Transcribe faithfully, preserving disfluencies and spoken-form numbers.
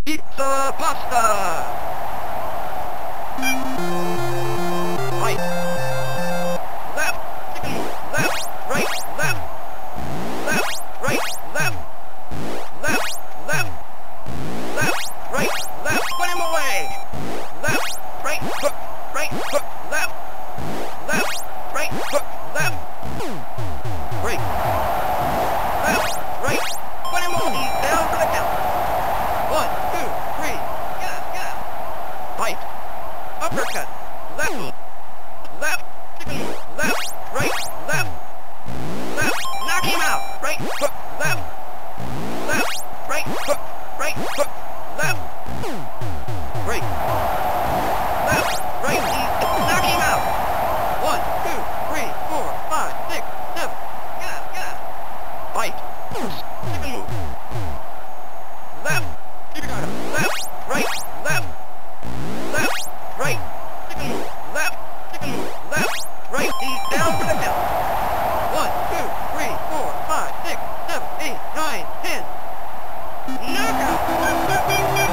Pizza pasta! Right. Left. Left. Right. Left. Left. Right. Left. Left. Left. Left. Right. Left. Put him away. Left. Right. Hook. Right. Hook. Left. Left. Right. Hook. Left. Break. Left. Right. Put him on. He's down for the count. One, two, three. Get up. Get up. Right. Uppercut. Left. Left. Left. Right. Left. Left. Knock him out. Right. Hook. Left. Left. Right. Hook. Right. Hook. Left. Break. Left. Right. Knock him out. One, two, three, four, five, six, seven. Get out. Get out. Fight. Move. Left. Left. Right. Left. Left. Right. Left. Left. Right. He's down for the count. One, two, three, four, five, six, seven, eight, nine, ten. Knockout!